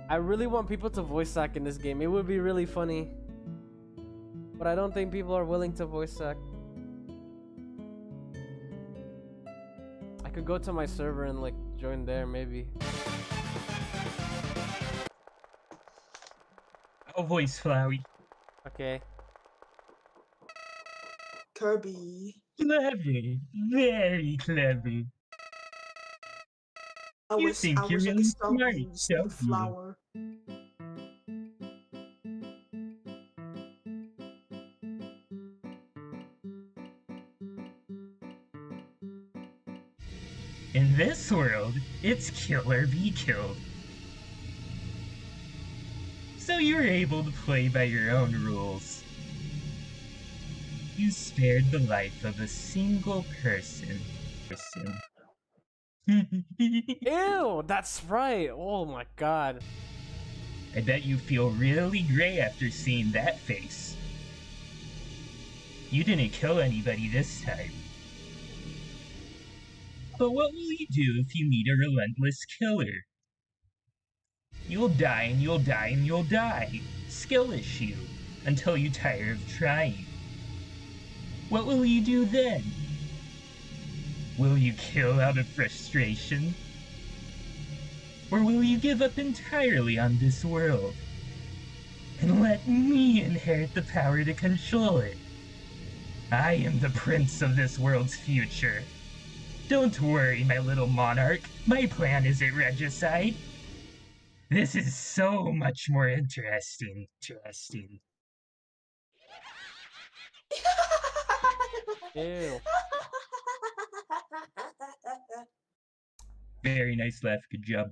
I really want people to voice act in this game. It would be really funny. But I don't think people are willing to voice act. I could go to my server and like join there maybe. I'll voice Flowey. Okay. Kirby. Clever. Very clever. You think you're really smart, the don't you? flower. In this world, it's kill or be killed. So you're able to play by your own rules. You spared the life of a single person. Ew, that's right. Oh my god. I bet you feel really gray after seeing that face. You didn't kill anybody this time. But what will you do if you meet a relentless killer? You'll die and you'll die and you'll die. Skill issue. Until you tire of trying. What will you do then? Will you kill out of frustration? Or will you give up entirely on this world? And let me inherit the power to control it? I am the prince of this world's future. Don't worry, my little monarch. My plan isn't regicide. This is so much more interesting. Ew. Very nice laugh, good job.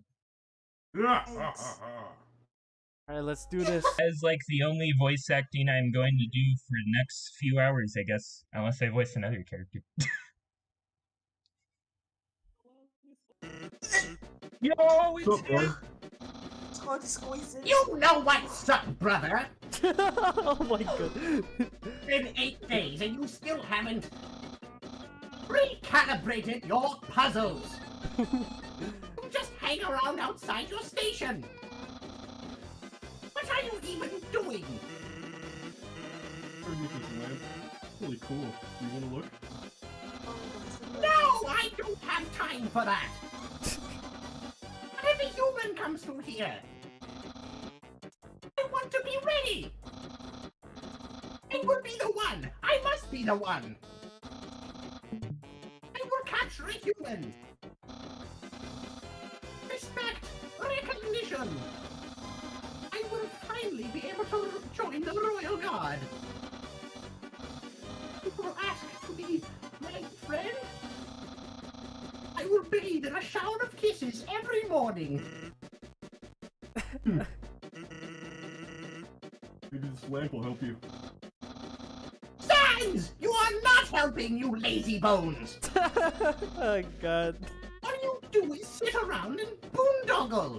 Alright, let's do this. As like the only voice acting I'm going to do for the next few hours, I guess. Unless I voice another character. Yo, it's me! You know what's up, brother? Oh my god. Been 8 days and you still haven't recalibrated your puzzles. You just hang around outside your station. What are you even doing? Really cool. You wanna look? No, I don't have time for that. Every human comes through here. I want to be ready. I will be the one. I must be the one. I will capture a human. Respect, recognition. I will finally be able to join the Royal Guard. People ask to be my friend. I will bathe in a shower of kisses every morning. Maybe this lamp will help you. Sans! You are not helping, you lazy bones! Oh god. All you do is sit around and boondoggle.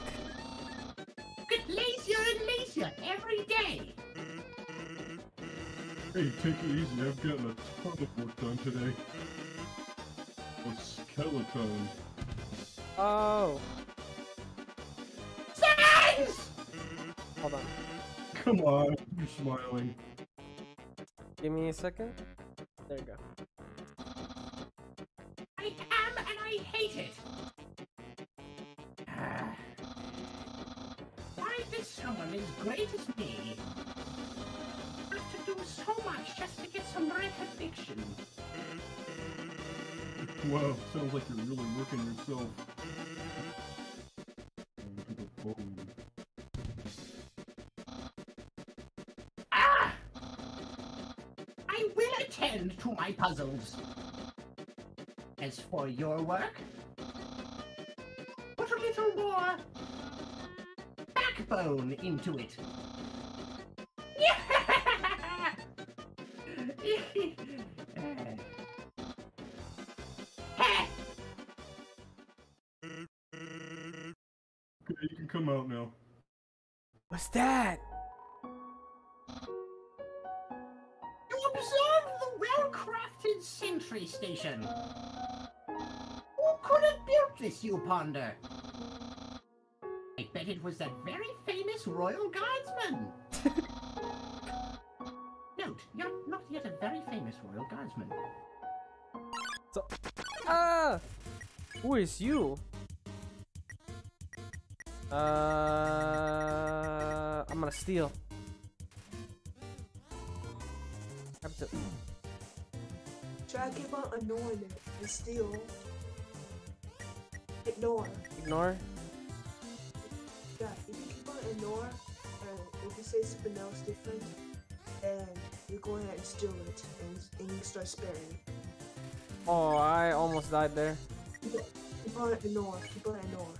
Get lazier and lazier every day. Hey, take it easy. I've gotten a ton of work done today. A skeleton. Oh. Sans! Hold on. Come on, you're smiling. Give me a second. There you go. I am and I hate it. Why does someone as great as me have to do so much just to get some recognition? Wow, sounds like you're really working yourself. To the bone. Ah! I will attend to my puzzles. As for your work, put a little more backbone into it. Okay, you can come out now. What's that? You observe the well-crafted sentry station. Who could have built this, you ponder? I bet it was that very famous royal guardsman. Note, you're not yet a very famous royal guardsman. So, ah, who is you? I'm gonna steal. Have to. Try to keep on ignoring it and steal. Ignore. Ignore. Yeah, if you keep on ignore, and if you say something else different, and you go ahead and steal it, and you start sparing. Oh, I almost died there. Keep on ignore. Keep on ignore.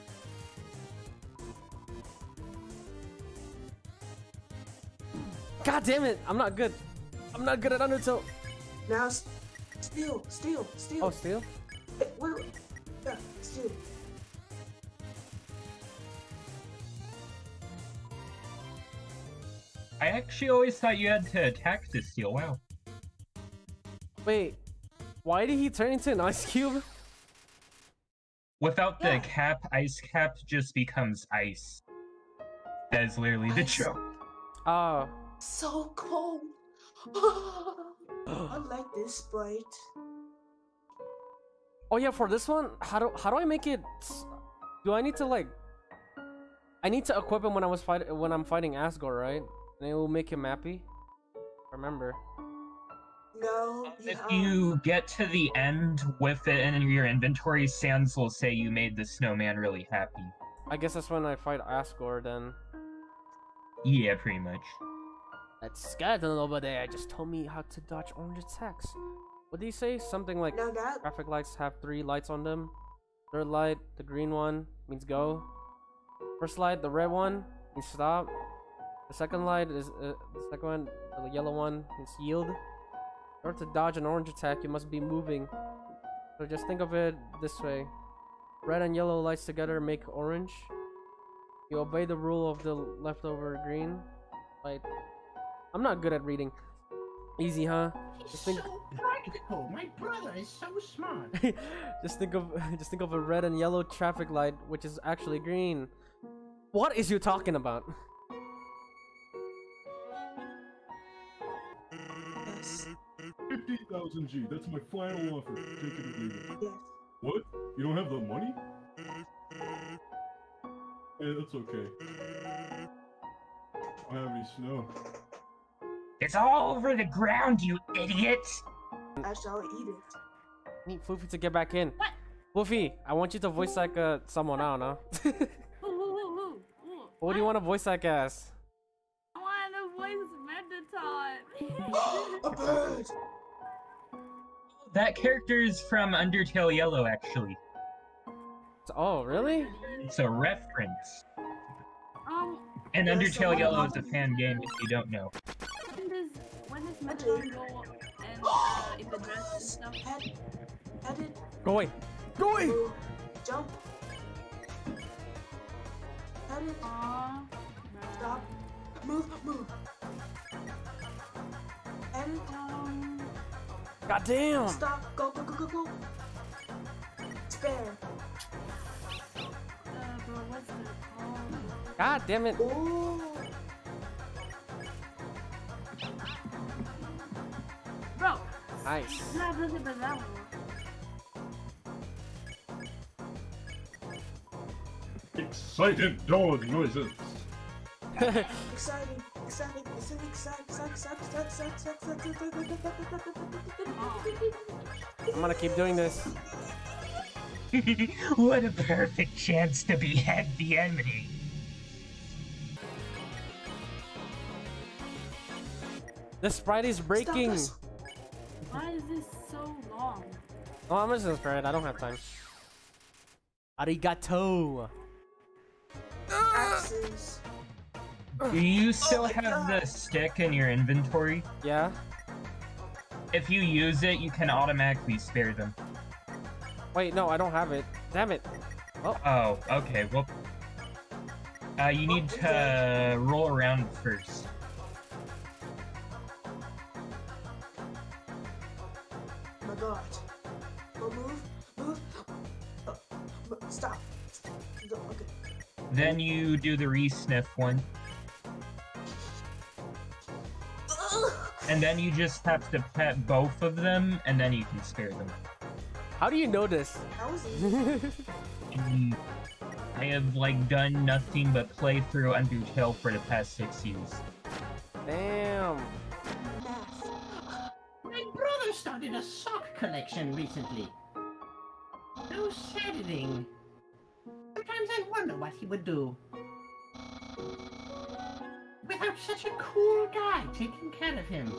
God damn it! I'm not good. I'm not good at Undertale. Now, steal. Oh, steal? Hey, wait. Yeah, steal. I actually always thought you had to attack to steal. Wow. Wait, why did he turn into an ice cube? Without the Yeah. cap, ice cap just becomes ice. That is literally the Ice. joke. Oh. So cold. I like this sprite. Oh yeah, for this one, how do I make it? Do I need to like? I need to equip him when I'm fighting Asgore, right? And it will make him happy. Remember. No. If you get to the end with it in your inventory, Sans will say you made the snowman really happy. I guess that's when I fight Asgore then. Yeah, pretty much. That skeleton over there just told me how to dodge orange attacks. What did he say? Something like Now that. traffic lights have 3 lights on them. Third light, the green one, means go. First light, the red one, means stop. The second light is the second one, the yellow one, means yield. In order to dodge an orange attack, you must be moving. So just think of it this way. Red and yellow lights together make orange. You obey the rule of the leftover green light. I'm not good at reading. Easy, huh? He's Just think- so practical. My brother is so smart. just think of a red and yellow traffic light, which is actually green. What is you talking about? Yes. 50,000 G. That's my final offer. Take it or leave it. Yes. What? You don't have the money? Hey, that's okay. I don't have any snow. It's all over the ground, you idiot! I shall eat it. Need Floofy to get back in. What? Floofy, I want you to voice like someone, I don't know. Who? What do you want to voice like as? I want to voice Metaton. A bird. That character is from Undertale Yellow, actually. Oh, really? It's a reference. And Yeah, Undertale someone Yellow is a else- fan game if you don't know. When does Metaton go and in the dress and stuff? Head it. Go away. Go away. Move. Jump. Head it. Aww. Stop. Move. Head it. God damn. Stop. Go. Spare. Bro, what's the God damn it. Ooh. Bro, Nice. blah blah blah blah. Excited dog noises. Exciting. I'm gonna keep doing this. What a perfect chance to behead the enemy. The sprite is breaking. Why is this so long? Oh, I'm just gonna sprite. I don't have time. Arigato. Axes. Do you still my have God. the stick in your inventory? Yeah. If you use it, you can automatically spare them. Wait, no, I don't have it. Damn it. Oh, okay, well... you need to roll around first. My God. Go move. Stop. Go, okay. Then you do the re-sniff one. And then you just have to pet both of them, and then you can spare them. How do you know this? That was easy. I have, like, done nothing but play through Undertale for the past 6 years. Damn. Math. My brother started a sock collection recently. No shredding. Sometimes I wonder what he would do without such a cool guy taking care of him.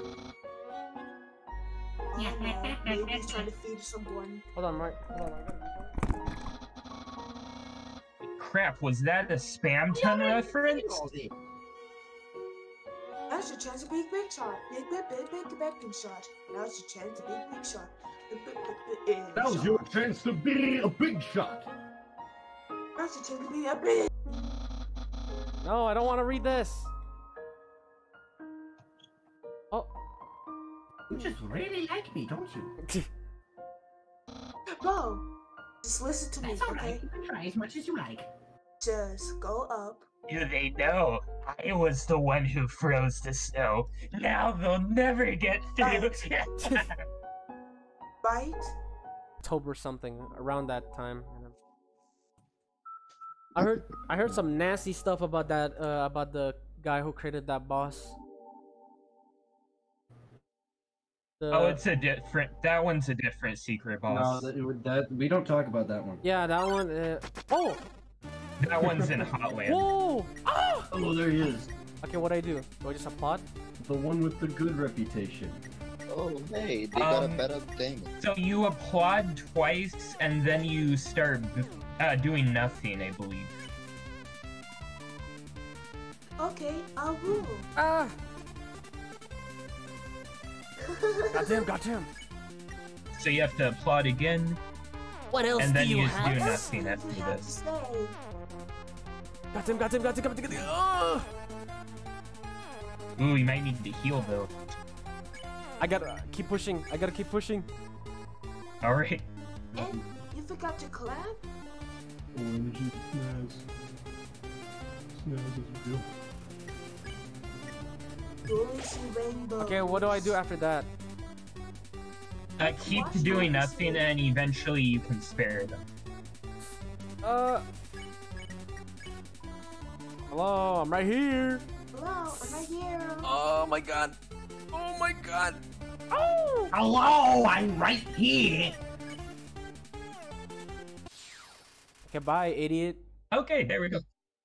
Maybe he's trying to feed someone. Hold on, Mark. Hold on, Crap, was that a Spam Ton reference? Now's your chance to be a big shot. Big shot. Now's your chance to be a big shot. Now's your chance to be a big shot. Now's your chance to be a big. No, I don't want to read this. Oh. You just really like me, don't you? Bro, just listen to me, That's alright. okay? You can try as much as you like. Just go up. Do they know? I was the one who froze the snow. Now they'll never get through. Right? October something around that time. I heard some nasty stuff about that about the guy who created that boss. Oh, it's a different. That one's a different secret boss. No, that we don't talk about that one. Yeah, that one. Oh! That one's in Hotland. Whoa! Ah! Oh, there he is. Okay, what do I do? Do I just applaud? The one with the good reputation. Oh, hey, they got a better thing. So you applaud twice, and then you start doing nothing, I believe. Okay, I'll rule. Ah! Got him! So you have to applaud again, What else and then do you you just do have? nothing What after do you have to this. say? Got him! Ah! Ooh, you might need to heal though. I gotta keep pushing. Alright. And you forgot to clap? OMG, Snaz. Snaz is real. You only see rainbows. Okay, what do I do after that? Keep doing nothing, and eventually you can spare them. Hello, I'm right here. Hello, I'm right here. Oh my god. Oh my god. Oh! Hello, I'm right here. Okay, bye, idiot. Okay, there we go.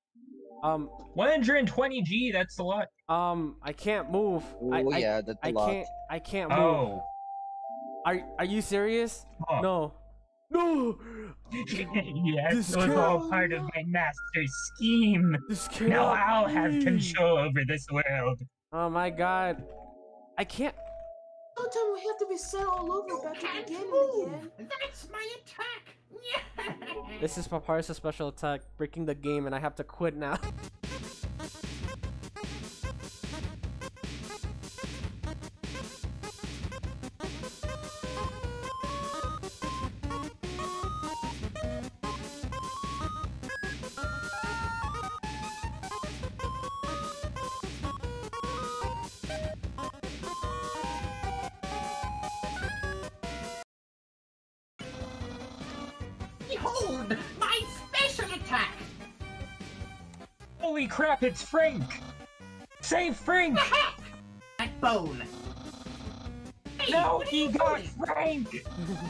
120G, that's a lot. I can't move. Oh, yeah, that's a lot. I can't move. Oh. Are you serious? Oh. No. No! Yes, This it was can't- all part of my master's scheme. This can't Now I'll have be. control over this world. Oh my god. I can't. Sometimes we have to be set all over back to the Can't beginning move. again. That's my attack. This is Papyrus' special attack, breaking the game, and I have to quit now. Behold, my special attack. Holy crap, it's Frank! Save Frank! Backbone. Hey, No, what are he you got doing? Frank!